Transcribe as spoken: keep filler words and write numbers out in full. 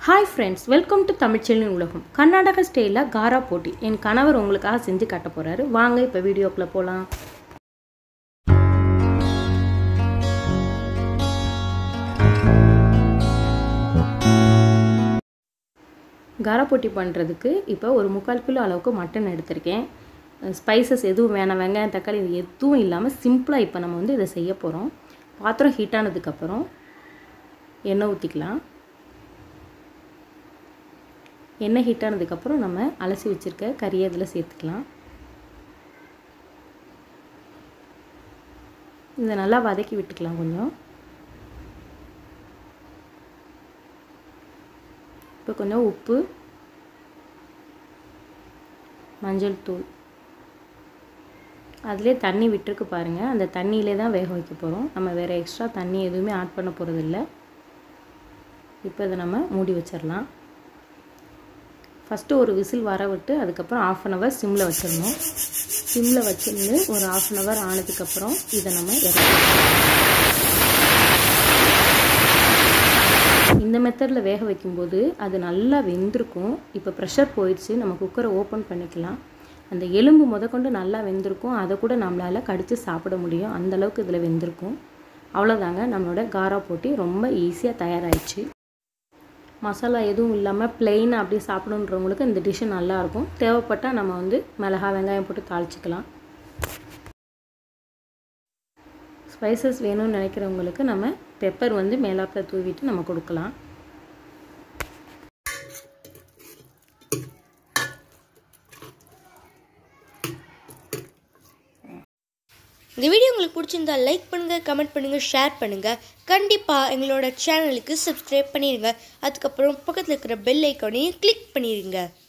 Hi friends, welcome to Selviyin Ulagam. Karnataka style Khara Boti. என் கணவர் உங்களுக்காக செஞ்சு காட்ட போறாரு. வாங்க இப்ப வீடியோக்குள்ள போலாம். Khara Boti பண்றதுக்கு இப்போ ஒரு முக்கால் கிலோ அளவுக்கு மட்டன் எடுத்துர்க்கேன். ஸ்பைசஸ் எதுவும் வேணாம், வெங்காயம் தக்காளி எதுவும் இல்லாம சிம்பிளா இப்போ நம்ம வந்து இத செய்ய போறோம். பாத்திரம் ஹீட் ஆனதுக்கு அப்புறம் எண்ணெய் ஊத்திக்கலாம். எண்ணெய் ஹீட் ஆனதுக்கு அப்புறம் நம்ம அலசி வச்சிருக்க கறியை இதல சேர்த்துக்கலாம். இத நல்லா வதக்கி விட்டுக்கலாம் கொஞ்சம். இப்போ கொஞ்சம் உப்பு, மஞ்சள் தூள். அதிலே தண்ணி விட்டுருக்கு பாருங்க. அந்த தண்ணியிலே தான் வேக வைக்க போறோம். நம்ம வேற எக்ஸ்ட்ரா தண்ணி எதுவுமே ஆட் பண்ண போறது இல்ல. இப்போ இத நம்ம மூடி வச்சிரலாம். ஃபர்ஸ்ட் ஒரு விசில் வர விட்டு அதுக்கு அப்புறம் half an hour சிம்ல வச்சிரணும். சிம்ல வச்சிருந்து ஒரு half an hour ஆனதுக்கு அப்புறம் இத நம்ம இறக்கலாம். இந்த மெத்தட்ல வேக வைக்கும்போது அது நல்லா வெந்திருக்கும். இப்போ பிரஷர் போயிடுச்சு. நம்ம குக்கரை ஓபன் பண்ணிக்கலாம். அந்த எலும்பு முதற்கொண்டு நல்லா வெந்திருக்கும். அத கூட நம்மளால கடிச்சு சாப்பிட முடியும். அந்த அளவுக்கு இதல வெந்திருக்கும். அவ்வளவுதாங்க, நம்மளோட Khara Boti ரொம்ப ஈஸியா தயாராயிடுச்சு. மசாலா எதுவும் இல்லாம ப்ளைனா அப்படியே சாப்பிடணும்ன்றவங்களுக்கு இந்த டிஷ் நல்லா இருக்கும். தேவைப்பட்டா நம்ம வந்து மிளகாய் வெங்காயம் போட்டு தாளிச்சுக்கலாம். ஸ்பைசஸ் வேணும்னு நினைக்கிறவங்களுக்கு நம்ம பெப்பர் வந்து மேலாப்ல தூவிட்டு நம்ம கொடுக்கலாம். இந்த வீடியோ உங்களுக்கு பிடிச்சிருந்தா லைக் பண்ணுங்க, கமெண்ட் பண்ணுங்க, ஷேர் பண்ணுங்க. கண்டிப்பா எங்களோட சேனலுக்கு சப்ஸ்கிரைப் பண்ணிருங்க. அதுக்கு அப்புறம் பக்கத்துல இருக்கிற பெல் ஐகானையும் கிளிக் பண்ணிருங்க.